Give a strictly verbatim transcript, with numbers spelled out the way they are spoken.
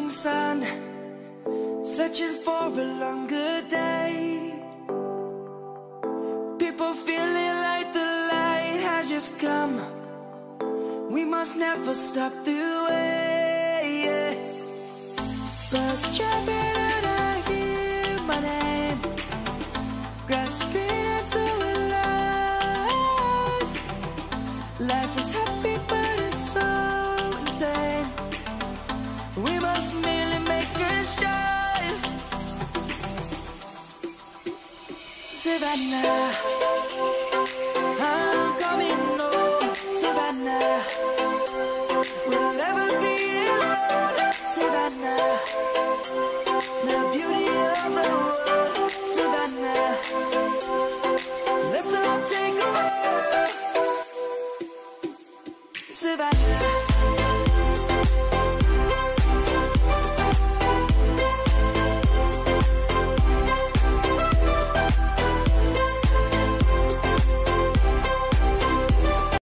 morning sun, searching for a longer day. People feeling like the light has just come. We must never stop the way, yeah. Birds jumping and I hear my name, grasping into life. Life is happy but it's so insane. We must merely make a start. Savannah, I'm coming home. Savannah, we'll never be alone. Savannah, the beauty of the world. Savannah, let's all take a walk. Savannah.